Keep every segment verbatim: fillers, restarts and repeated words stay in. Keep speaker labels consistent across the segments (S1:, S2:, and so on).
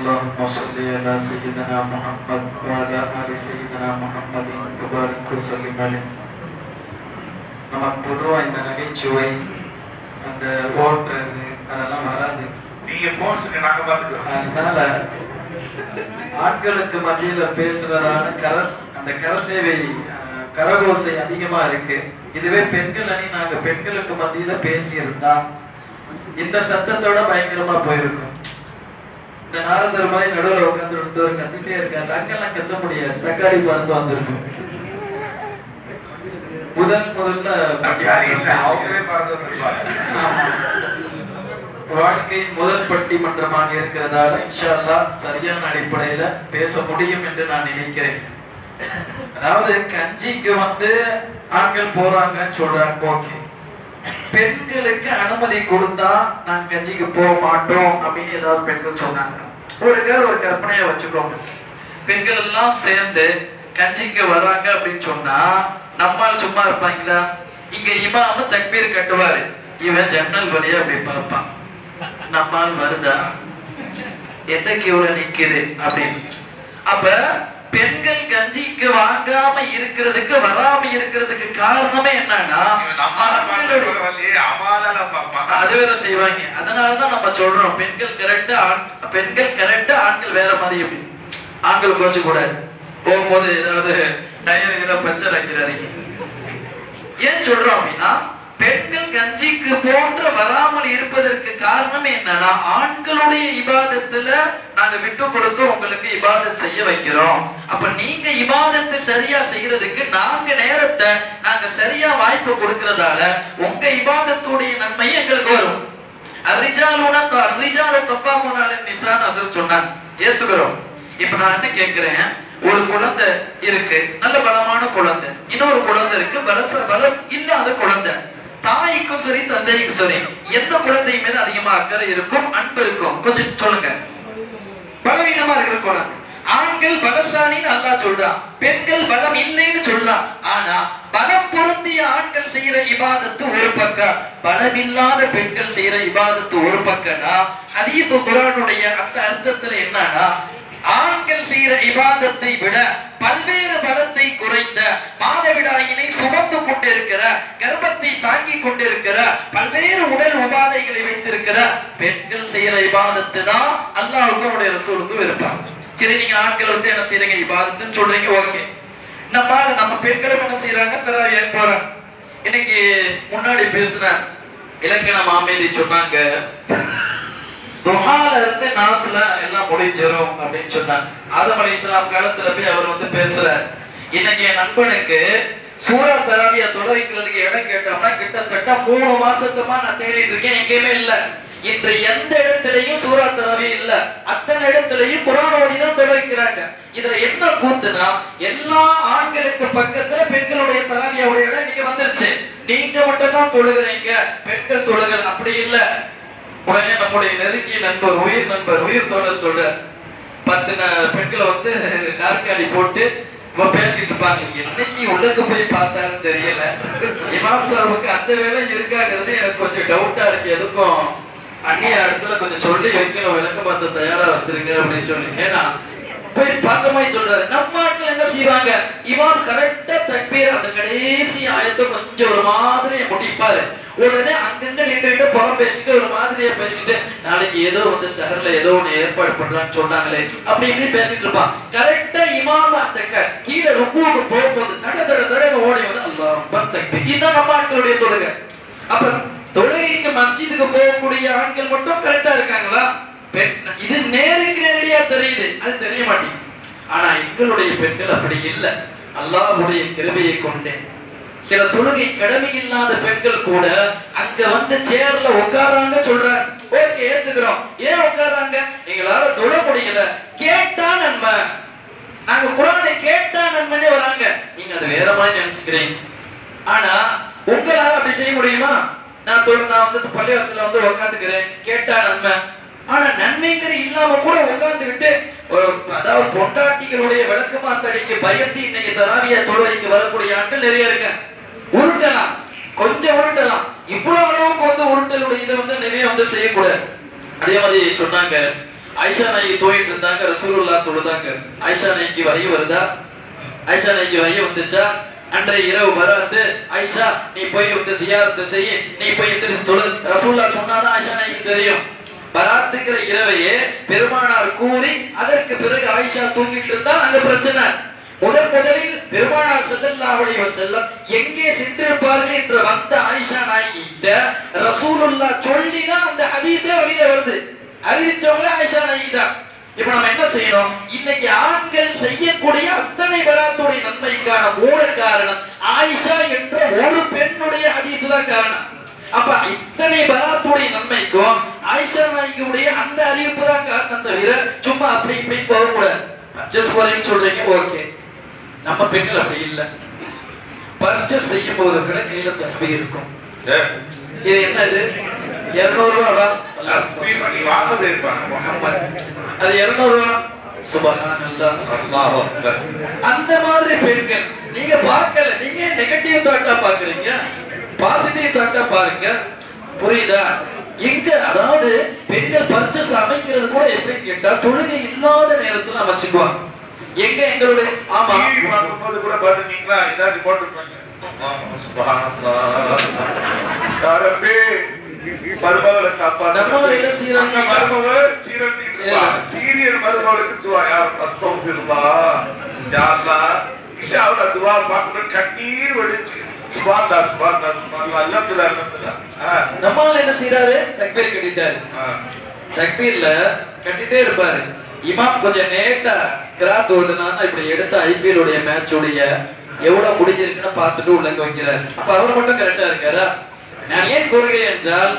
S1: اللهم صل على سيدنا محمد وعلى آل سيدنا محمد وبارك وسلم عليه. நமக்கு பொதுவாக இந்த நகைச்சுவை அந்த ஓட்டுறது அதெல்லாம் வராது. நீங்க போஸ்ட் நாங்க பார்த்துக்கிறோம். அதனால ஆண்களுக்கு மத்தியில பேசுறதான கரஸ் அந்த கரசேவை கரகோசை அதிகமா இருக்கு. இதுவே பெண்கள் அணி நாங்க பெண்களுக்கு மத்தியில பேசி இருந்தா இந்த சத்தத்தோட பயங்கரமா போயிருக்கும். இந்த நாரதர் மாதிரி நடுவில் உட்கார்ந்து ஒருத்தவர் கத்திட்டே இருக்காரு, அங்கெல்லாம் கத்த முடியாது, தக்காளி பறந்து வந்திருக்கும். முதல் முதல்ல வாழ்க்கையின் முதல் பட்டிமன்றமாக இருக்கிறதால இன்ஷா அல்லாஹ் சரியான அடிப்படையில பேச முடியும் என்று நான் நினைக்கிறேன். அதாவது கஞ்சிக்கு வந்து ஆண்கள் போறாங்கன்னு சொல்றாங்க, ஓகே. பெண்களுக்கு அனுமதி கொடுத்தா நாங்க கஞ்சிக்கு போக மாட்டோம் அப்படின்னு ஏதாவது பெண்கள் சொன்னாங்க. ஒரு பேர் ஒரு கற்பனையை வச்சுக்கோங்க, பெண்கள் எல்லாம் சேர்ந்து கஞ்சிக்கு வர்றாங்க அப்படின்னு சொன்னா நம்மால் சும்மா இருப்பாங்களா? இங்க இமாம தக்பீர் கட்டுவாரு, இவன் ஜன்னல் வழியா அப்படி பார்ப்பான், நம்மால் வருதா எந்த கியூல நிக்குது அப்படின்னு. அப்ப பெண்கள் கஞ்சிக்கு வாங்காம இருக்கிறதுக்கு வராம இருக்கிறதுக்கு காரணமே என்னன்னா அது வேற செய்வாங்க. அதனாலதான் நம்ம சொல்றோம் பெண்கள் கரெக்டா பெண்கள் கரெக்டா ஆண்கள் வேற மாதிரி. எப்படி ஆண்கள் கோச்சு கூடாது, போகும்போது ஏதாவது டயர் ஏதாவது பஞ்சர் ஆக்கிறாங்க. ஏன் சொல்றோம் அப்படின்னா பெண்கள் கஞ்சிக்கு போன்ற வராமல் இருப்பதற்கு காரணம் என்னன்னா ஆண்களுடைய இபாதத்துல நாங்க விட்டு கொடுத்து உங்களுக்கு இபாதத் செய்ய வைக்கிறோம். அப்ப நீங்க இபாதத்தை சரியா செய்யறதுக்கு நாங்க நேரத்தை நாங்க சரியா வாய்ப்பு கொடுக்கறதால உங்க இபாதத்துடைய நன்மை எங்களுக்கு வரும். அரிஜாலோட அரிஜாலோ தப்பா போனாலும் நிசான் அசர் சொன்னாங்க, ஏத்துக்கிறோம். இப்ப நான் என்ன கேட்கிறேன், ஒரு குழந்தை இருக்கு, நல்ல பலமான குழந்தை, இன்னொரு குழந்தை இருக்கு பலச பலம் இல்லாத குழந்தை. தாய்க்கும் சரி தந்தைக்கும் சரி எந்த குழந்தை மீது அதிகமா அக்கறை இருக்கும், அன்பு இருக்கும்? கொஞ்சம் சொல்லுங்க. பலவீனமா இருக்கிற குழந்தை. ஆண்கள் பலசாலின்னு அல்லாஹ் சொல்றான், பெண்கள் பலம் இல்லைன்னு சொல்றான். ஆனா பலம் பொருந்திய ஆண்கள் செய்யற இபாதத்து ஒரு பக்கம், பலமில்லாத பெண்கள் செய்யற இபாதத்து ஒரு பக்கம்னா ஹதீஸ் குர்ஆனுடைய அந்த அர்த்தத்துல என்னன்னா ஆண்கள் செய்யற இபாதத்தை விட பல்வேறு பலத்தை குறைந்த மாதவிடாயினை சுமந்து கொண்டிருக்கிற கர்ப்பத்தை தாங்கி கொண்டிருக்கிற பல்வேறு உடல் உபாதைகளை வைத்திருக்கிற பெண்கள் செய்யற இபாதத்து தான் அல்லாஹ்வுக்கும் அவருடைய ரசூலுக்கும் விருப்பம். சரி, நீங்க ஆண்கள் வந்து என்ன செய்யறீங்க இபாதத்துன்னு சொல்றீங்க, ஓகே. நம்ம நம்ம பெண்களும் என்ன செய்யறாங்க, தராவியா போறாங்க. இன்னைக்கு முன்னாடி பேசுற இலக்கண மாமேதி சொன்னாங்க துஹால இருந்து நாஸ்ல எல்லாம் முடிஞ்சிரும் அப்படின்னு சொன்னாங்க. ஆதம் அலைஹிஸ்ஸலாம் காலத்துல போய் அவர் வந்து பேசுறாரு. இன்னைக்கு என் நண்பனுக்கு சூரா தராவியா தொலை வைக்கிறதுக்கு இடம் கேட்டோம்னா கிட்டத்தட்ட மூணு மாசத்துமா நான் தேடிட்டு இருக்கேன், எங்கேயுமே இல்ல. இன்று எந்த இடத்திலையும் சூரா தராவியா இல்ல, அத்தனை இடத்திலையும் குர்ஆன் ஓதிதான் தொலை வைக்கிறாங்க. இதுல என்ன கூத்துனா எல்லா ஆண்களுக்கு பக்கத்துல பெண்களுடைய தராவியாவுடைய இடம் நீங்க வந்துருச்சு. நீங்க மட்டும் தான் தொழுகிறீங்க, பெண்கள் தொழுகள் அப்படி இல்ல. உடனே நம்முடைய நெருங்கிய நண்பர் உயிர் நண்பர் உயிர் தோழர் சொல்ற பத்து பெண்களை வந்து நாற்காலி போட்டு பேசிட்டு இருப்பாங்க. என்னைக்கு உள்ளுக்கு போய் பார்த்தாருன்னு தெரியல. இமாம் சாஹிபுக்கு அந்த வேலை இருக்காங்கிறது எனக்கு கொஞ்சம் டவுட்டா இருக்கு. எதுக்கும் அந்நிய இடத்துல கொஞ்சம் சொல்லி வைக்கணும், விளக்க பார்த்து தயாரா வச்சிருக்க அப்படின்னு சொல்லி. ஏன்னா போய் பார்த்த மாதிரி சொல்றாரு. நம்ம ஆட்கள் என்ன செய்வாங்க, இமாம் கரெக்டா தக்பீர் அந்த கடைசி ஆயத்தை கொஞ்சம் ஒரு மாதிரியை முடிப்பாரு. உடனே அங்கிருந்து நின்று புறம் பேசிட்டு ஒரு மாதிரியா பேசிட்டு நாளைக்கு ஏதோ வந்து சஹர்ல ஏதோ ஒண்ணு ஏற்பாடு பண்றான்னு சொன்னாங்களே அப்படி இப்படி பேசிட்டு இருப்பான். கரெக்டா இமாம் அந்த கீழே ருக்குவுக்கு போகும்போது தட தட தட ஓடி வந்து அல்லாஹ் தக்பீர். இதுதான் நம்ம ஆட்களுடைய தொழுகை. அப்புறம் தொழுகைக்கு மஸ்ஜிதுக்கு போகக்கூடிய ஆண்கள் மட்டும் கரெக்டா இருக்காங்களா? இது நேருக்கு நேரடியா தெரியுது, அது தெரிய மாட்டேங்குது. ஆனா எங்களுடைய பெண்கள் அப்படி இல்லை. அல்லாஹ்வுடைய கிருபையை கொண்டே சில தொழுகை கடமை இல்லாத பெண்கள் கூட அங்க வந்து சேர்ல உட்காராங்க சொல்றாங்க, ஓகே ஏத்துக்கிறோம். ஏன் உட்காராங்க? எங்களால தொழ முடியல, கேட்டா நன்மை, நாங்க குர்ஆனை கேட்டா நன்மையே வராங்க. நீங்க அதை வேற மாதிரி நினைச்சுக்கிறீங்க. ஆனா உங்களால அப்படி செய்ய முடியுமா? நான் தொழு நான் வந்து பள்ளிவாசல வந்து உட்காந்துக்கிறேன், கேட்டா நன்மை. ஆனா நன்மைங்கிற இல்லாம கூட உட்கார்ந்து விட்டு அதாவது பொண்டாட்டிகளுடைய விளக்கமாத்தடிக்கு பயந்து இன்னைக்கு தராவியா தொழுகைக்கு வரக்கூடிய ஆட்கள் நிறைய இருக்க. உருட்டலாம், கொஞ்சம் உருட்டலாம், இவ்வளவு அளவுக்கு வந்து உருட்டலுடைய இதை வந்து நிறைய வந்து செய்யக்கூடாது. அதே மாதிரி சொன்னாங்க ஆயிஷா நாயகி தூங்கிட்டு இருந்தாங்க, ரசூலுல்லாஹ் தொழுதாங்க. ஆயிஷா நாயகி வகை வருதா? ஆயிஷா நாயகி வகை வந்துச்சா? அன்றைய இரவு வராது, ஆயிஷா நீ போய் வந்து சியாரத்தை செய்ய, நீ போய் எந்திரிச்சு தொழு. ரசூலுல்லாஹ் சொன்னாதான் ஆயிஷா நாயகி தெரியும். பராத்துக்கிற இரவையே பெருமானார் கூறி அதற்கு பிறகு ஆயிஷா தூங்கிட்டு இருந்தா அங்க பிரச்சனை. முதல் முதலில் பெருமானார் ஸல்லல்லாஹு அலைஹி வஸல்லம் எங்கே சென்றிருப்பார்கள் என்று வந்த ஆயிஷா நாயகி ரசூலுல்லாஹ் சொல்லிதான் அந்த ஹதீஸே வெளியே வருது. அறிவிச்சவங்களே ஆயிஷா நாயகி தான். இப்ப நம்ம என்ன செய்யணும்? இன்னைக்கு ஆண்கள் செய்யக்கூடிய அத்தனை பராத்துடைய நன்மைக்கான மூல காரணம் ஆயிஷா என்ற ஒரு பெண்ணுடைய ஹதீஸ் தான் காரணம். அப்ப இத்தனை பராத்துடைய நன்மைக்கும் ஆயிஷா நாயகியுடைய அந்த அறிவிப்பு தான் காரணம் தவிர சும்மா அப்படி இப்படி போக கூடாது. பர்ச்சேஸ் போறீங்கன்னு சொல்றீங்க, ஓகே. நம்ம பெண்கள் அப்படி இல்ல. பர்ச்சேஸ் செய்யும் போது கூட கையில தஸ்பீஹ் இருக்கும். இது என்னது? இருநூறு ரூபா அது இருநூறு ரூபா. சுபஹானல்லாஹ், அல்லாஹு அக்பர். அந்த மாதிரி பெண்கள் நீங்க பார்க்கல. நீங்க நெகட்டிவ் தாட்டா பாக்குறீங்க, பாசிட்டிவ் தாட்டா பாருங்க. புரியுதா? எங்க அதாவது பெண்கள் பர்ச்சேஸ் அமைக்கிறது கூட எப்படி கேட்டா தொழுகை இல்லாத நேரத்துல அமைச்சுக்குவாங்க. எங்க எங்களுடைய ஆமா
S2: பார்க்கும்போது கூட பாத்தீங்களா இதாவது போட்டுருப்பாங்க. சுபஹானல்லாஹ், யாரப்பே மருமகளை காப்பாற்ற. நம்ம என்ன செய்யறாங்க? மருமகள் சீரத்திட்டு சீரியல் மருமகளுக்கு துவா. யார் அஸ்தக்ஃபிருல்லாஹ், யா அல்லாஹ். இஷாவுல துவா பார்க்கணும், கண்ணீர் வடிச்சு சுப்ஹானல்லாஹ் சுப்ஹானல்லாஹ் சுப்ஹானல்லாஹ் அல்ஹம்துலில்லாஹ் அல்ஹம்துலில்லாஹ்.
S1: நம்மால என்ன செய்யறாரு? தக்பீர் கட்டிட்டாரு. தக்பீர்ல கட்டிட்டே இருப்பாரு. இமாம் கொஞ்சம் நேட்டா கிராத் ஓடுனா இப்படி எடுத்து ஐபிஎல் உடைய மேட்ச் உடைய எவ்வளவு முடிஞ்சிருக்குன்னு பார்த்துட்டு உள்ள வைக்கிறார். அப்ப அவர் மட்டும் கரெக்டா இருக்காரா? நான் ஏன் கூறுகிறேன் என்றால்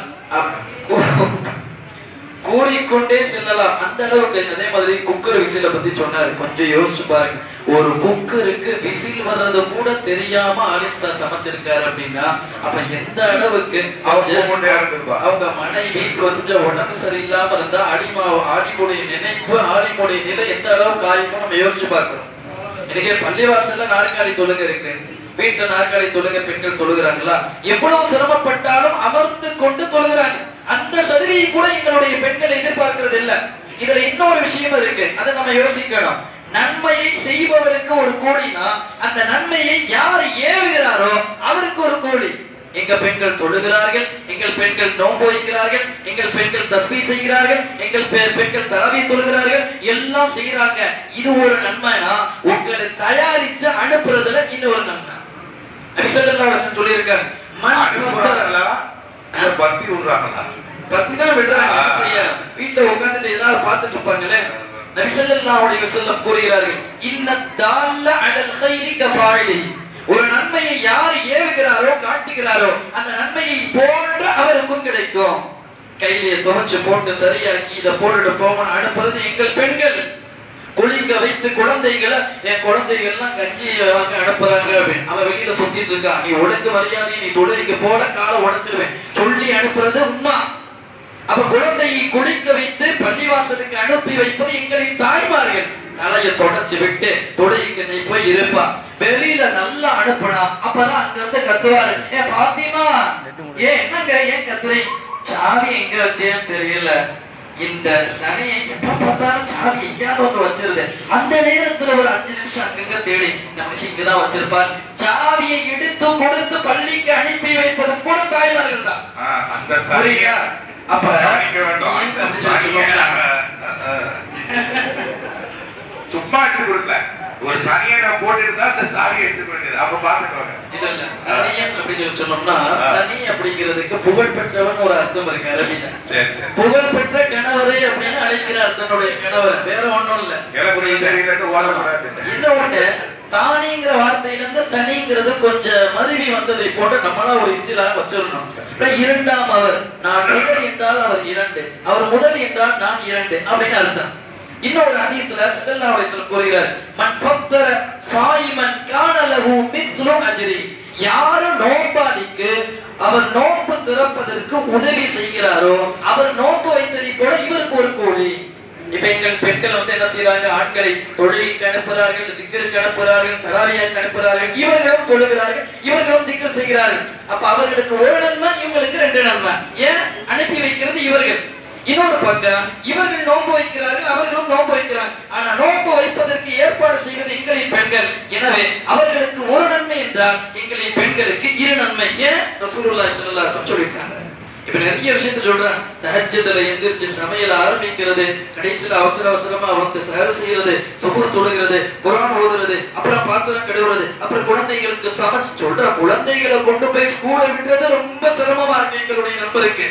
S1: கூறிக்கொண்டே செல்லலாம் அந்த அளவுக்கு. அதே மாதிரி குக்கர் விசில பத்தி சொன்னாரு, கொஞ்சம் யோசிச்சு பாருங்க. ஒரு குக்கருக்கு விசில் வர்றது கூட தெரியாம ஆலிம்சா சமைச்சிருக்காரு அப்படின்னா அப்ப எந்த அளவுக்கு அவங்க மனைவி கொஞ்சம் உடம்பு சரியில்லாம இருந்தா அடிமா ஆடிமுடைய நினைப்பு ஆடிமுடைய நிலை எந்த அளவுக்கு ஆயுமோ நம்ம யோசிச்சு பார்க்கிறோம். இன்னைக்கு பள்ளிவாசல்ல நாற்காலி தொழுகை இருக்கு, வீட்டுல நாற்காலி தொழுகை பெண்கள் தொழுகிறாங்களா? எவ்வளவு சிரமப்பட்டாலும் அமர்ந்து கொண்டு தொழுகிறாங்க. அந்த சலுகையை கூட எங்களுடைய பெண்கள் எதிர்பார்க்கிறது இல்ல. இதுல இன்னொரு விஷயம் இருக்கு, அதை நம்ம யோசிக்கணும். நன்மையை செய்பவருக்கு ஒரு கோடினா அந்த நன்மையை யார் ஏவுகிறாரோ அவருக்கு ஒரு கோடி. எங்க பெண்கள் தொழுகிறார்கள், எங்கள் பெண்கள் நோன்பு வைக்கிறார்கள், எங்கள் பெண்கள் தஸ்பீஹ் செய்கிறார்கள், எங்கள் பெண்கள் தராவீஹ் தொழுகிறார்கள், எல்லாம் செய்யறாங்க. இது ஒரு நன்மைனா உங்களை தயாரிச்சு அனுப்புறதுல இன்னொரு நன்மை. நபி ஸல்லல்லாஹு அலைஹி வஸல்லம் சொல்லியிருக்காங்க,
S2: பத்தி விடுறாங்களா?
S1: பத்தி தான் விடுறாங்க. செய்ய வீட்டுல உட்கார்ந்துட்டு ஏதாவது பார்த்துட்டு இருப்பாங்களே. நபி ஸல்லல்லாஹு அலைஹி வஸல்லம் கூறுகிறார்கள், இன்னத் தால்ல அலல் கைரி கஃபாயிலி. ஒரு நன்மையை யார் ஏவுகிறாரோ காட்டுகிறாரோ அந்த நன்மையை போன்று அவருக்கும் கிடைக்கும். கையிலே துவைச்சு போட்டு சரியாக்கி இதை போட்டுட்டு போக அனுப்புறது எங்கள் பெண்கள். குளிக்க வைத்து குழந்தைகளை என் குழந்தைகள் எல்லாம் கஞ்சி வாங்க அனுப்புறாங்க அப்படின்னு அவன் வெளியில சுத்திட்டு இருக்கான். நீ ஒழுங்கு மரியாதை நீ தொழுகைக்கு போல காலை உடைச்சிருவேன் சொல்லி அனுப்புறது உண்மை. அப்ப குழந்தையை குளிக்க வைத்து பள்ளிவாசலுக்கு அனுப்பி வைப்பது எங்களின் தாய்மார்கள். தலைய தொடச்சு விட்டு தொழுகைக்கு நீ போய் இருப்பா. வெளியில நல்லா அனுப்புனா அப்பதான் அங்க இருந்து கத்துவாரு, ஏன் பாத்திமா ஏன் என்னங்க ஏன் கத்துறீ? சாவி எங்க வச்சேன்னு தெரியல. இந்த சனியை எப்ப பார்த்தாலும் சாவி எங்கேயாவது ஒன்று வச்சிருது. அந்த நேரத்துல ஒரு அஞ்சு நிமிஷம் அங்கங்க தேடி நம்ம இங்கதான் வச்சிருப்பார். சாவியை எடுத்து கொடுத்து பள்ளிக்கு அனுப்பி வைப்பது கூட தாய்மார்கள் தான். அப்ப
S2: சும்மா எடுத்து கொடுக்கல, ஒரு சனியை போட்டுட்டு தான் அந்த சாவியை எடுத்து வேண்டியது. அப்ப பாத்துக்கோங்க.
S1: இல்ல சனியன் அப்படின்னு சொன்னோம்னா சனி அப்படிங்கிறதுக்கு புகழ் பெற்றவன் ஒரு அர்த்தம் இருக்கு அரபில. புகழ் பெற்ற கணவரை அப்படின்னு அழைக்கிறார் தன்னுடைய கணவர், வேற ஒண்ணும் இல்ல. இன்னொன்னு தானிங்கிற வார்த்தையில இருந்து தனிங்கிறது கொஞ்சம் மருவி வந்ததை போட்டு நம்மளா ஒரு இஸ்திலாக வச்சிடணும். இரண்டாம் அவர், நான் முதல் என்றால் அவர் இரண்டு, அவர் முதல் என்றால் நான் இரண்டு அப்படின்னு அர்த்தம். இன்னொரு ஹதீஸ்ல ஸல்லல்லாஹு அலைஹி வஸல்லம் கூறுகிறார், மன் ஃபத்தர ஸாயிமன் கான லஹு மிஸ்லு அஜ்ரி. யாரு நோன்பாளிக்கு அவர் நோன்பு திறப்பதற்கு உதவி செய்கிறாரோ அவர் நோன்பு வைத்ததை போல இவருக்கு ஒரு கோடி. இப்ப எங்கள் பெண்கள் வந்து என்ன செய்யறாங்க? ஆண்களை தொழுகைக்கு அனுப்புகிறார்கள், திக்ருக்கு அனுப்புகிறார்கள், தராவியாக்கு அனுப்புகிறார்கள். இவர்களும் தொழுகிறார்கள், இவர்களும் திக்ர் செய்கிறார்கள். அப்ப அவர்களுக்கு ஒரு நன்மை, இவங்களுக்கு ரெண்டு நன்மை. ஏன்? அனுப்பி வைக்கிறது இவர்கள். இன்னொரு பக்கம் இவர்கள் நோன்பு வைக்கிறார்கள், அவர்களும் நோன்பு வைக்கிறாங்க. ஆனா நோன்பு வைப்பதற்கு ஏற்பாடு செய்வது எங்களின் பெண்கள். எனவே அவர்களுக்கு ஒரு நன்மை என்றால் எங்களின் பெண்களுக்கு இரு நன்மை. ஏன் ரசூலுல்லாஹி ஸல்லல்லாஹு அலைஹி வஸல்லம் சொல்லிட்டாங்க. இப்ப நிறைய விஷயத்தை சொல்றேன். தஹஜ்ஜுதுல எந்திரிச்சு சமையல் ஆரம்பிக்கிறது, கடைசியில அவசர அவசரமா வந்து சஹர் செய்யறது, சுபூர் தொழுகிறது, குர்ஆன் ஓதுறது, அப்புறம் பாத்திரம் கழுவுறது, அப்புறம் குழந்தைகளுக்கு சமைச்சு சொல்ற குழந்தைகளை கொண்டு போய் ஸ்கூல்ல விடுறது ரொம்ப சிரமமா இருக்கு எங்களுடைய நண்பருக்கு.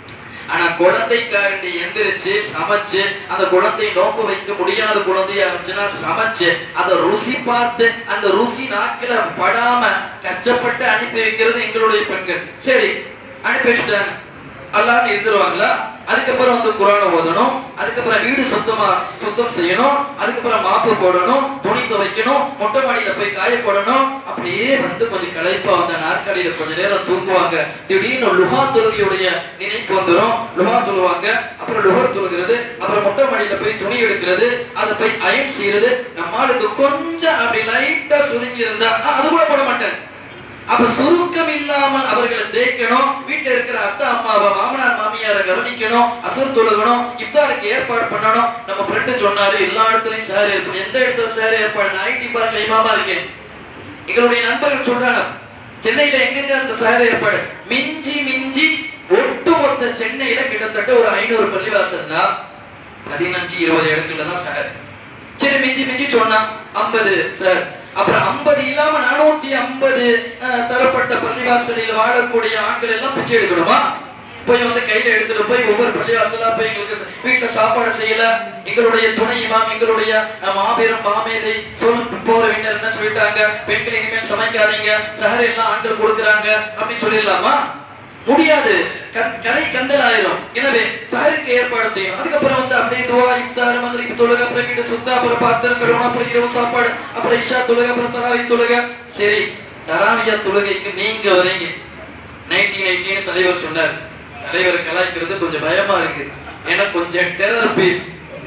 S1: ஆனா குழந்தைக்காரண்டி எந்திரிச்சு சமைச்சு அந்த குழந்தை நோக்கு வைக்க முடியாத குழந்தையா இருந்துச்சுன்னா சமைச்சு அதை ருசி பார்த்து அந்த ருசி நாக்கில படாம கஷ்டப்பட்டு அனுப்பி வைக்கிறது எங்களுடைய பெண்கள். சரி, அனுப்பி வச்சுட்டாங்க, அல்லாஹ் இருந்துருவாங்களா? அதுக்கப்புறம் வந்து குர்ஆனை ஓதணும், அதுக்கப்புறம் வீடு சுத்தமா சுத்தம் செய்யணும், அதுக்கப்புறம் மாப்பு போடணும், துணி துவைக்கணும், மொட்டை மாடியில போய் காய போடணும். அப்படியே வந்து கொஞ்சம் களைப்பா வந்த நாற்காலியில கொஞ்ச நேரம் தூங்குவாங்க. திடீர்னு லுஹா தொழுகையுடைய நினைப்பு வந்துடும், லுஹா தொழுவாங்க, அப்புறம் லுஹர் தொழுகிறது, அப்புறம் மொட்டை மாடியில போய் துணி எடுக்கிறது, அதை போய் அயன் செய்யறது. நம்மளுக்கு கொஞ்சம் அப்படி லைட்டா சுருங்கி இருந்தா அது கூட போட மாட்டேன். அப்ப சுருக்கம் இல்லாமல் அவர்களை தேய்க்கணும், வீட்டுல இருக்கிற அத்தை அம்மாவை மாமனார் மாமியாரை கவனிக்கணும், அசர் தொழுகணும், இஃப்தாருக்கு ஏற்பாடு பண்ணணும். நம்ம ஃப்ரெண்டு சொன்னாரு எல்லா இடத்துலயும் சேர் ஏற்பாடு, எந்த இடத்துல சேர் ஏற்பாடு? நான் ஐடி பார்க்ல இமாமா இருக்கேன். எங்களுடைய நண்பர்கள் சொல்றாங்க சென்னையில எங்க அந்த சேர் ஏற்பாடு மிஞ்சி மிஞ்சி ஒட்டுமொத்த சென்னையில கிட்டத்தட்ட ஒரு ஐநூறு பள்ளிவாசல்னா பதினஞ்சு இருபது இடத்துல தான் சேர். சரி, மிஞ்சி மிஞ்சி சொன்னா ஐம்பது சார். அப்புறம் ஐம்பது இல்லாம நானூத்தி ஐம்பது தரப்பட்ட பள்ளிவாசலில் வாழக்கூடிய ஆண்கள் எல்லாம் பிச்சை எடுக்கணுமா? போய் வந்து கையில எடுத்துட்டு போய் ஒவ்வொரு பள்ளிவாசலா போய் எங்களுக்கு வீட்டுல சாப்பாடு செய்யல. எங்களுடைய துணை இமாம், எங்களுடைய மாபெரும் மாமேதை சொல் போற வீட்டர் என்ன சொல்லிட்டாங்க, பெண்கள் இனிமேல் சமைக்காதீங்க, சஹர் எல்லாம் ஆண்கள் கொடுக்குறாங்க அப்படின்னு சொல்லிடலாமா? முடியாது, கரை கந்தல் ஆயிரும். எனவே சஹருக்கு ஏற்பாடு செய்யணும். அதுக்கப்புறம் வந்து அப்படியே துவா, இஃப்தார், மக்ரிப் தொழுகை, அப்புறம் வீட்டு சுத்தம், அப்புறம் பாத்திரம் கழுவணும், அப்புறம் இரவு சாப்பாடு, அப்புறம் இஷா தொழுகை, அப்புறம் தராவி தொழுகை. சரி, தராவியா தொழுகைக்கு நீங்க வரீங்க. நைன்டீன் நைன்டீன் தலைவர் சொன்னார். தலைவர் கலாய்க்கிறது கொஞ்சம் பயமா இருக்கு, ஏன்னா கொஞ்சம் டெரர் பீஸ்.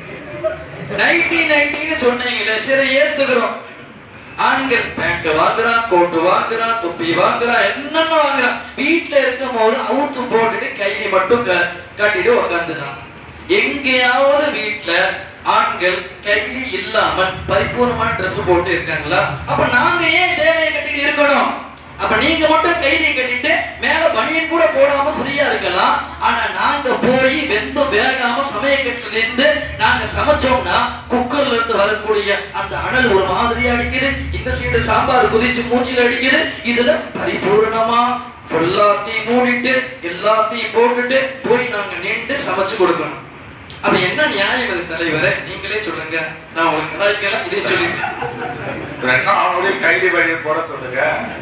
S1: நைன்டீன் நைன்டீன் சொன்னீங்களே, சரி ஏத்துக்கிறோம். ஆண்கள் பேண்ட் வாங்குறான், கோட்டு வாங்குறான், தொப்பி வாங்குறான், என்னென்ன வாங்குறான். வீட்டுல இருக்கும் போது அவுத்து போட்டுட்டு கையை மட்டும் கட்டிட்டு உக்காந்துதான். எங்கேயாவது வீட்டுல ஆண்கள் கைலி இல்லாமல் பரிபூர்ணமான டிரெஸ் போட்டு இருக்காங்களா? அப்ப நாங்க ஏன் சேலையை கட்டிட்டு இருக்கணும்? அப்ப நீங்க மட்டும் கைலியை கட்டிட்டு மேல பனியன் கூட போடாம ஃப்ரீயா இருக்கலாம். ஆனா நாங்க போய் வெந்தும் வேகாம சமயக்கட்டுல நின்று நாங்க சமைச்சோம்னா குக்கர்ல இருந்து வரக்கூடிய அந்த அனல் ஒரு மாதிரியா அடிக்குது, இந்த சைடு சாம்பார் குதிச்சு மூச்சில அடிக்குது. இதுல பரிபூர்ணமா எல்லாத்தையும் மூடிட்டு எல்லாத்தையும் போட்டுட்டு போய் நாங்க நின்று சமைச்சு கொடுக்கணும். அப்ப என்ன நியாயம் இது தலைவரை? நீங்களே சொல்லுங்க, நான் உங்களுக்கு கலாய்க்கலாம். இதே சொல்லிட்டு
S2: கைதி பனியன் போட சொல்லுங்க.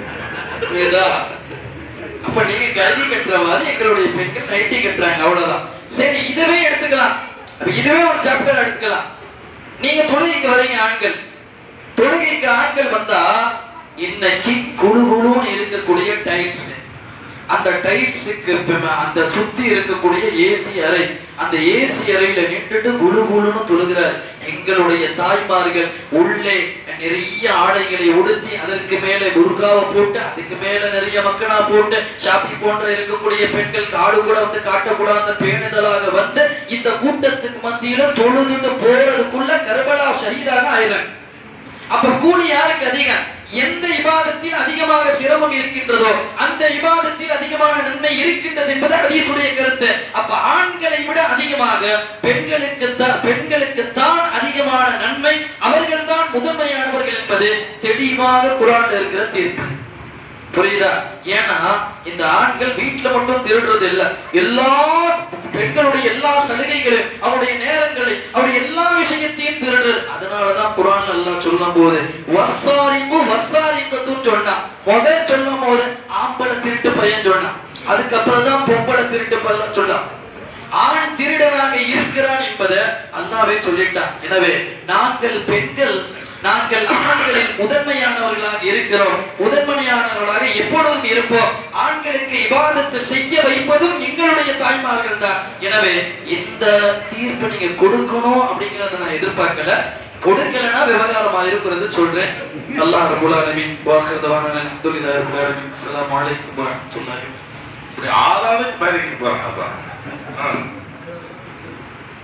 S1: அப்ப நீங்க கைதி கட்டுற மாதிரி எங்களுடைய பெண்கள் நைட்டி கட்டுறாங்க, அவ்வளவுதான். சரி, இதுவே எடுத்துக்கலாம், இதுவே ஒரு சாப்டர் எடுத்துக்கலாம். நீங்க தொழுகைக்கு வரீங்க ஆண்கள், தொழுகைக்கு ஆண்கள் வந்தா இன்னைக்கு குழு குழுன்னு இருக்கக்கூடிய டைல்ஸ், அந்த டைல்ஸுக்கு அந்த சுத்தி இருக்கக்கூடிய ஏசி அறை, அந்த ஏசி அறையில நின்றுட்டு குழு குழுன்னு தொழுகிறார். எங்களுடைய தாய்மார்கள் உள்ளே நிறைய ஆடைகளை உடுத்தி அதற்கு மேலே புர்காவை போட்டு அதுக்கு மேல நிறைய மக்கனா போட்டு ஷாப்பி போன்ற இருக்கக்கூடிய பெண்கள் காடு கூட வந்து காட்டக்கூடாத பேணுதலாக வந்து இந்த கூட்டத்துக்கு மத்தியில தொழுதுட்டு போறதுக்குள்ள கர்பலா ஷஹீதாக ஆயிரம். அப்ப கூலி யாருக்கு அதிகம்? எந்த இபாதத்தில் அதிகமாக சிரமம் இருக்கின்றதோ அந்த இபாதத்தில் அதிகமான நன்மை இருக்கின்றது என்பது ஹதீஸுடைய கருத்து. அப்ப ஆண்களை விட அதிகமாக பெண்களுக்கு பெண்களுக்கு தான் அதிகமான நன்மை, அவர்கள் தான் முதன்மையானவர்கள் என்பது தெளிவாக குர்ஆன்ல இருக்கிற தீர்ப்பு. புரியுதா? ஏன்னா இந்த ஆண்கள் வீட்டுல மட்டும் திருடுறது இல்ல, எல்லா பெண்களுடைய எல்லா சலுகைகளையும், அவருடைய நேரங்களை, அவருடைய எல்லா விஷயத்தையும் திருடுறது. அதனாலதான் குர்ஆன் எல்லாம் சொல்லும் போது வஸ்ஸாரிகு வஸ்ஸாரிகத்துன்னு சொன்னா, முதல் சொல்லும் போது ஆம்பளை திருட்டு பையன் சொன்னா, அதுக்கப்புறம் தான் பொம்பளை திருட்டு பையன் சொன்னா. ஆண் திருடனாக இருக்கிறான் என்பதை அல்லாஹ்வே சொல்லிட்டான். எனவே நாங்கள் பெண்கள் நாங்கள் ஆண்களில் முதன்மையானவர்களாக இருக்கிறோம், முதன்மையானவர்களாக எப்பொழுதும் இருப்போம். ஆண்களுக்கு இபாதத்து செய்ய வைப்பதும் எங்களுடைய தாய்மார்கள் தான். எனவே இந்த தீர்ப்பு நீங்க கொடுக்கணும் அப்படிங்கறத நான் எதிர்பார்க்கல, கொடுக்கலன்னா விவகாரமா இருக்கிறது சொல்றேன். அல்லாஹ் ரப்பல் ஆலமீன் வாஹிதவான அல்ஹம்துலில்லாஹி ரப்பில் ஆலமீன். அஸ்ஸலாமு அலைக்கும் வரஹ்மத்துல்லாஹி.
S2: இப்படி ஆளாளுக்கு பரிக்கு போறாங்க.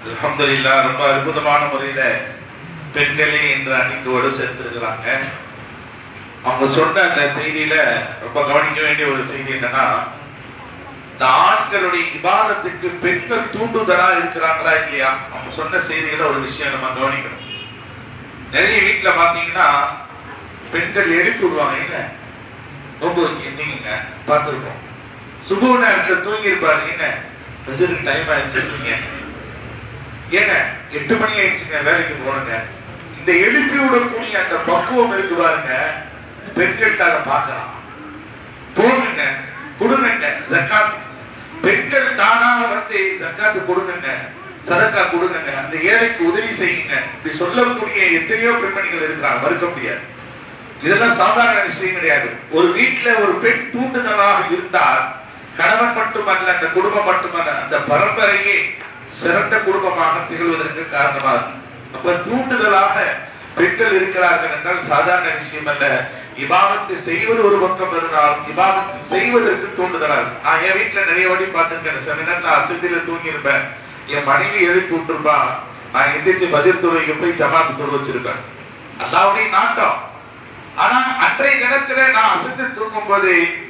S2: அல்ஹம்துலில்லாஹ் ரொம்ப அற்புதமான முறையில பெண்களே என்ற அணிக்கோடு சேர்த்திருக்கிறாங்க. அவங்க சொன்ன அந்த செய்தியில ரொம்ப கவனிக்க வேண்டிய ஒரு செய்தி என்னன்னா, இந்த ஆண்களுடைய இபாதத்துக்கு பெண்கள் தூண்டுதலா இருக்கிறாங்களா இல்லையா? அவங்க சொன்ன செய்தியில ஒரு விஷயம் நம்ம கவனிக்கணும். நிறைய வீட்டுல பாத்தீங்கன்னா பெண்கள் எழுப்பி விடுவாங்க, இல்ல ரொம்ப என்னங்க பார்த்திருக்கோம். சுபு நேரத்துல தூங்கி இருப்பாரு, என்ன டைம் ஆயிடுச்சுங்க, ஏங்க எட்டு மணி ஆயிடுச்சுங்க வேலைக்கு போனுங்க. இந்த எழுப்பி விடக்கூடிய அந்த பக்குவம் இருக்கு பாருங்க, பெண்கள்கிட்ட அதை பார்க்கலாம். போகுங்க கொடுங்க ஜக்காத், பெண்கள் தானாக வந்து ஜக்காத்து கொடுங்க, சதக்கா கொடுங்க, அந்த ஏழைக்கு உதவி செய்யுங்க, இப்படி சொல்லக்கூடிய எத்தனையோ பெண்மணிகள் இருக்கிறாங்க, மறுக்க முடியாது. இதெல்லாம் சாதாரண விஷயம் கிடையாது. ஒரு வீட்டுல ஒரு பெண் தூண்டுதலாக இருந்தால் கணவன் மட்டுமல்ல, அந்த குடும்பம் மட்டுமல்ல, அந்த பரம்பரையே சிறந்த குடும்பமாக திகழ்வதற்கு காரணமாக. அப்ப தூண்டுதலாக பெண்கள் இருக்கிறார்கள் என்றால் சாதாரண விஷயம் அல்ல. இபாதத்து செய்வது ஒரு பக்கம் இருந்தால் இபாதத்து செய்வதற்கு தூண்டுதலாக. நான் என் வீட்டுல நிறைய வாட்டி பார்த்திருக்கேன். சில நேரத்துல அசதியில தூங்கி இருப்பேன், என் மனைவி எழுப்பி விட்டுருப்பான், நான் எந்திரிச்சு பதில் துறைக்கு போய் ஜமாத்து தொழ வச்சிருப்பேன். அல்லாவுடைய நாட்டம். ஆனா அன்றைய தினத்துல நான் அசந்து தூங்கும் போது